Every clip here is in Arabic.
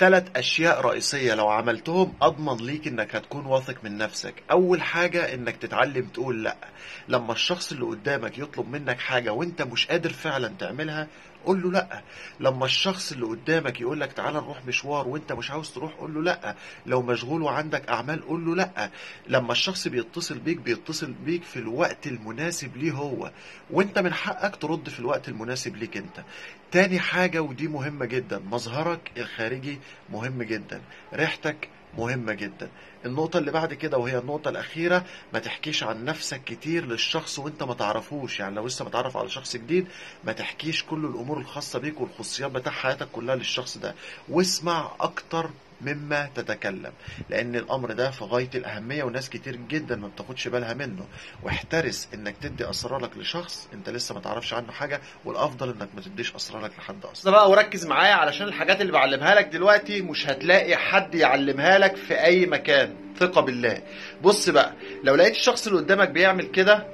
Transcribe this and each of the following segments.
3 أشياء رئيسية لو عملتهم أضمن ليك إنك هتكون واثق من نفسك. أول حاجة إنك تتعلم تقول لأ. لما الشخص اللي قدامك يطلب منك حاجة وإنت مش قادر فعلا تعملها، قول له لأ. لما الشخص اللي قدامك يقول لك تعالى نروح مشوار وإنت مش عاوز تروح، قول له لأ. لو مشغول وعندك أعمال، قول له لأ. لما الشخص بيتصل بيك في الوقت المناسب ليه هو، وإنت من حقك ترد في الوقت المناسب ليك أنت. تاني حاجة ودي مهمة جدا، مظهرك الخارجي مهم جدا، ريحتك مهمة جدا. النقطة اللي بعد كده وهي النقطة الأخيرة، ما تحكيش عن نفسك كتير للشخص وانت ما تعرفوش. يعني لو لسه متعرف على شخص جديد، ما تحكيش كل الأمور الخاصة بيك والخصوصيات بتاع حياتك كلها للشخص ده، واسمع أكتر مما تتكلم، لأن الأمر ده في غاية الأهمية وناس كتير جدا ما بتاخدش بالها منه. واحترس إنك تدي أسرارك لشخص أنت لسه ما تعرفش عنه حاجة، والأفضل إنك ما تديش أسرارك لحد أصلا. بقى وركز معايا علشان الحاجات اللي بعلمها لك دلوقتي مش هتلاقي حد يعلمها لك في أي مكان، ثقة بالله. بص بقى، لو لقيت الشخص اللي قدامك بيعمل كده،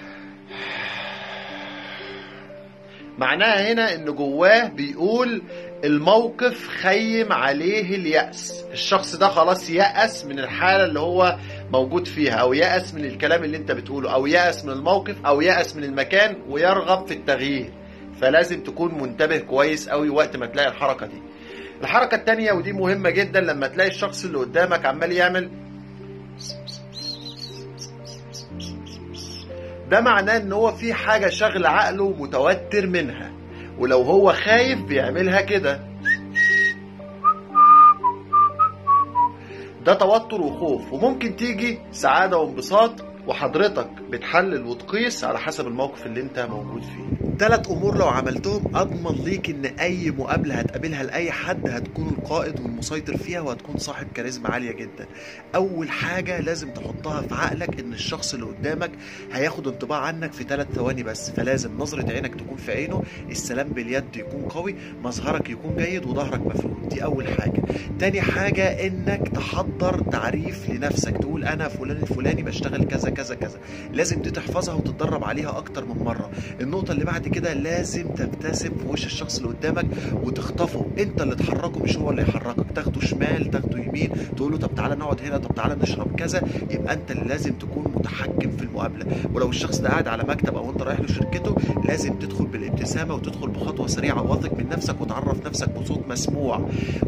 معناها هنا ان جواه بيقول الموقف خيم عليه اليأس. الشخص ده خلاص يأس من الحالة اللي هو موجود فيها، او يأس من الكلام اللي انت بتقوله، او يأس من الموقف، او يأس من المكان، ويرغب في التغيير. فلازم تكون منتبه كويس قوي وقت ما تلاقي الحركة دي. الحركة التانية ودي مهمة جدا، لما تلاقي الشخص اللي قدامك عمال يعمل، ده معناه ان هو في حاجة شغل عقله متوتر منها، ولو هو خايف بيعملها كده. ده توتر وخوف، وممكن تيجي سعادة وانبساط، وحضرتك بتحلل وتقيس على حسب الموقف اللي انت موجود فيه. 3 أمور لو عملتهم أضمن ليك إن أي مقابلة هتقابلها لأي حد هتكون القائد والمسيطر فيها، وهتكون صاحب كاريزما عالية جدا. أول حاجة لازم تحطها في عقلك إن الشخص اللي قدامك هياخد انطباع عنك في 3 ثواني بس، فلازم نظرة عينك تكون في عينه، السلام باليد يكون قوي، مظهرك يكون جيد، وظهرك مفرود. دي أول حاجة. تاني حاجة إنك تحضر تعريف لنفسك، تقول أنا فلان الفلاني بشتغل كذا كذا كذا. لازم دي تحفظها وتتدرب عليها أكتر من مرة. النقطة اللي بعد كده، لازم تبتسم في وش الشخص اللي قدامك وتخطفه، انت اللي تحركه مش هو اللي يحركك. تاخده شمال، تاخده يمين، تقول له طب تعالى نقعد هنا، طب تعالى نشرب كذا. يبقى انت اللي لازم تكون متحكم في المقابله. ولو الشخص ده قاعد على مكتب او انت رايح له شركته، لازم تدخل بالابتسامه وتدخل بخطوه سريعه، واثق من نفسك، وتعرف نفسك بصوت مسموع.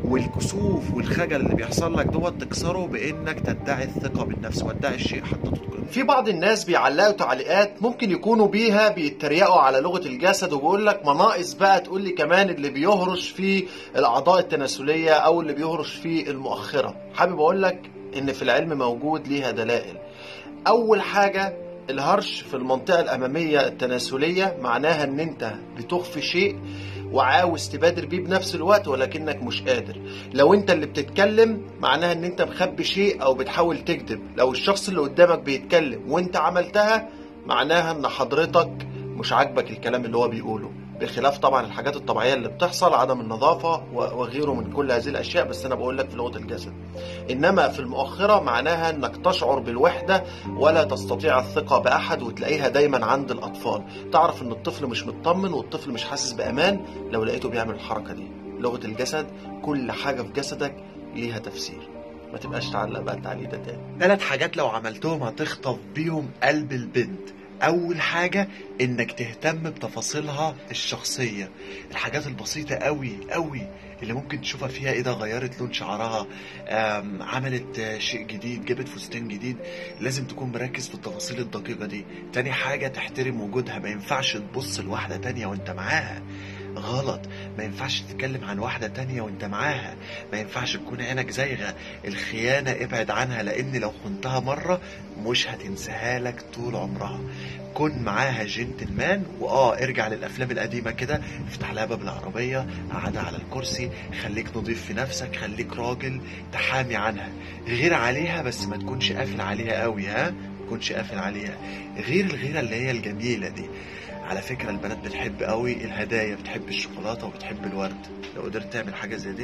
والكسوف والخجل اللي بيحصل لك دوت تكسره بانك تدعي الثقه بالنفس، وادعي الشيء حتى تتقنه. في بعض الناس بيعلقوا تعليقات ممكن يكونوا بيها بيتريقوا على لغه الجسد، وبيقول لك ما ناقص بقى تقول لي كمان اللي بيهرش في الاعضاء التناسليه او اللي بيهرش في المؤخره. حابب اقول لك ان في العلم موجود ليها دلائل. اول حاجه، الهرش في المنطقه الاماميه التناسليه معناها ان انت بتخفي شيء وعاوز تبادر بيه بنفس الوقت ولكنك مش قادر. لو انت اللي بتتكلم معناها ان انت مخبي شيء او بتحاول تكذب. لو الشخص اللي قدامك بيتكلم وانت عملتها معناها ان حضرتك مش عاجبك الكلام اللي هو بيقوله، بخلاف طبعا الحاجات الطبيعيه اللي بتحصل، عدم النظافه وغيره من كل هذه الاشياء، بس انا بقول لك في لغه الجسد. انما في المؤخره معناها انك تشعر بالوحده ولا تستطيع الثقه باحد، وتلاقيها دايما عند الاطفال. تعرف ان الطفل مش مطمن والطفل مش حاسس بامان لو لقيته بيعمل الحركه دي. لغه الجسد، كل حاجه في جسدك ليها تفسير، ما تبقاش تعلق بقى التعليق ده تاني. 3 حاجات لو عملتهم هتخطف بيهم قلب البنت. اول حاجة انك تهتم بتفاصيلها الشخصية، الحاجات البسيطة قوي قوي اللي ممكن تشوفها فيها ايه ده، غيرت لون شعرها، عملت شيء جديد، جابت فستان جديد. لازم تكون مركز في التفاصيل الدقيقة دي. تاني حاجة، تحترم وجودها. ما ينفعش تبص لواحدة تانية وانت معاها، غلط. ما ينفعش تتكلم عن واحدة تانية وانت معاها. ما ينفعش تكون عينك زايغة. الخيانة ابعد عنها، لان لو خنتها مرة مش هتنساها لك طول عمرها. كن معاها جنتلمان، ارجع للافلام القديمة كده، افتح لها باب العربية، قعدها على الكرسي، خليك نظيف في نفسك، خليك راجل، تحامي عنها. غير عليها بس ما تكونش قافل عليها قوي، ما تكونش قافل عليها. غير الغيرة اللي هي الجميلة دي. على فكرة البنات بتحب قوي الهدايا، بتحب الشوكولاتة وبتحب الورد. لو قدرت تعمل حاجة زي ديت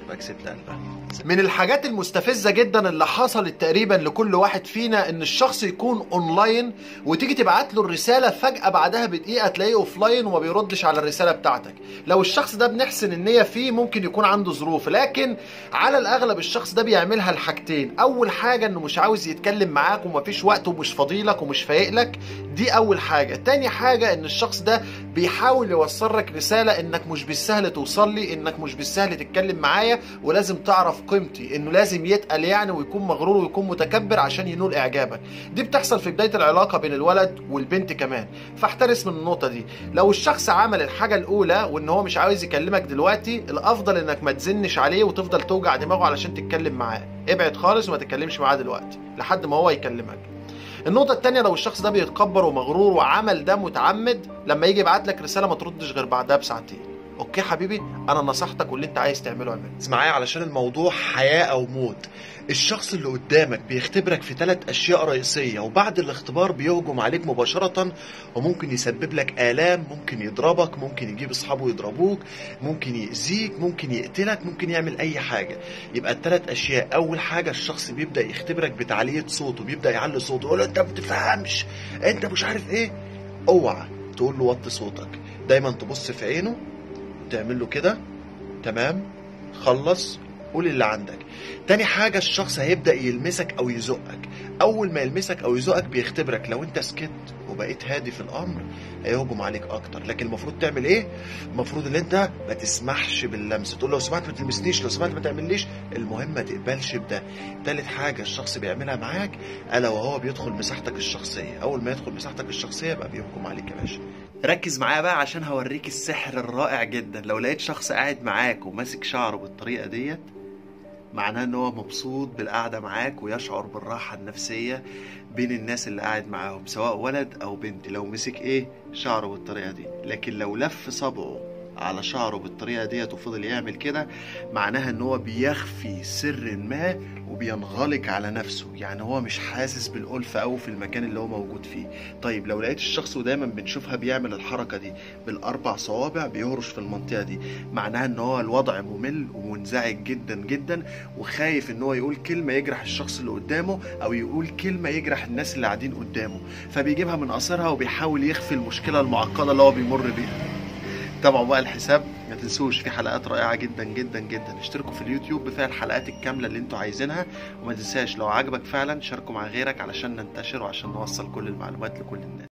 يبقى كسبت قلبها. من الحاجات المستفزة جدا اللي حصلت تقريبا لكل واحد فينا ان الشخص يكون اونلاين وتيجي تبعت له الرسالة فجأة بعدها بدقيقة تلاقيه اوفلاين وما بيردش على الرسالة بتاعتك. لو الشخص ده بنحسن النية فيه ممكن يكون عنده ظروف، لكن على الاغلب الشخص ده بيعملها الحاجتين. اول حاجة انه مش عاوز يتكلم معاك ومفيش وقت ومش فاضيلك ومش فايقلك، دي اول حاجة. تاني حاجة ان الشخص ده بيحاول يوصل لك رسالة انك مش بالسهل توصل لي، انك مش بالسهل تتكلم معايا، ولازم تعرف قيمتي، انه لازم يتقل يعني ويكون مغرور ويكون متكبر عشان ينول اعجابك. دي بتحصل في بداية العلاقة بين الولد والبنت كمان، فاحترس من النقطة دي. لو الشخص عمل الحاجة الاولى وان هو مش عاوز يكلمك دلوقتي، الافضل انك ما تزنش عليه وتفضل توجع دماغه علشان تتكلم معاه. ابعد خالص وما تتكلمش معاه دلوقتي لحد ما هو يكلمك. النقطة التانية، لو الشخص ده بيتكبر ومغرور وعمل ده متعمد، لما يجي يبعت لك رسالة ما تردش غير بعدها بساعتين. اوكي حبيبي، انا نصحتك واللي انت عايز تعمله اعمله. اسمعايا علشان الموضوع حياة او موت. الشخص اللي قدامك بيختبرك في 3 اشياء رئيسية، وبعد الاختبار بيهجم عليك مباشرة وممكن يسبب لك آلام، ممكن يضربك، ممكن يجيب اصحابه يضربوك، ممكن يأذيك، ممكن يقتلك، ممكن يعمل اي حاجة. يبقى ال3 اشياء، اول حاجة الشخص بيبدأ يختبرك بتعلية صوته، بيبدأ يعلي صوته، يقول له انت ما بتفهمش، انت مش عارف ايه. اوعى تقول له وطي صوتك، دايما تبص في عينه، تعمل له كده، تمام، خلص، قول اللي عندك. تاني حاجة الشخص هيبدأ يلمسك او يزقك. اول ما يلمسك او يزقك بيختبرك، لو انت سكت وبقيت هادي في الامر هيهجم عليك اكتر. لكن المفروض تعمل ايه؟ المفروض ان انت ما تسمحش باللمس، تقول لو سمحت ما تلمسنيش، لو سمحت ما تعمليش، المهم ما تقبلش بده. تالت حاجة الشخص بيعملها معاك الا وهو بيدخل مساحتك الشخصية. اول ما يدخل مساحتك الشخصية يبقى بيهجم عليك يا باشا. ركز معايا بقى عشان هوريك السحر الرائع جدا. لو لقيت شخص قاعد معاك وماسك شعره بالطريقة ديت، معناه ان هو مبسوط بالقعدة معاك ويشعر بالراحة النفسية بين الناس اللي قاعد معاهم، سواء ولد او بنت. لو مسك ايه شعره بالطريقة دي، لكن لو لف صبعه على شعره بالطريقة ديت وفضل يعمل كده، معناها ان هو بيخفي سر ما وبينغلق على نفسه، يعني هو مش حاسس بالألفة أوي في المكان اللي هو موجود فيه. طيب لو لقيت الشخص، ودايما بنشوفها بيعمل الحركة دي بال4 صوابع، بيهرش في المنطقة دي، معناها ان هو الوضع ممل ومنزعج جدا جدا، وخايف ان هو يقول كلمة يجرح الشخص اللي قدامه او يقول كلمة يجرح الناس اللي قاعدين قدامه، فبيجيبها من قصرها وبيحاول يخفي المشكلة المعقدة اللي هو بيمر بيها. تابعوا بقى الحساب، ما تنسوش في حلقات رائعة جدا جدا جدا. اشتركوا في اليوتيوب فيها الحلقات الكاملة اللي انتوا عايزينها، وما تنساش لو عجبك فعلا شاركوا مع غيرك علشان ننتشر وعشان نوصل كل المعلومات لكل الناس.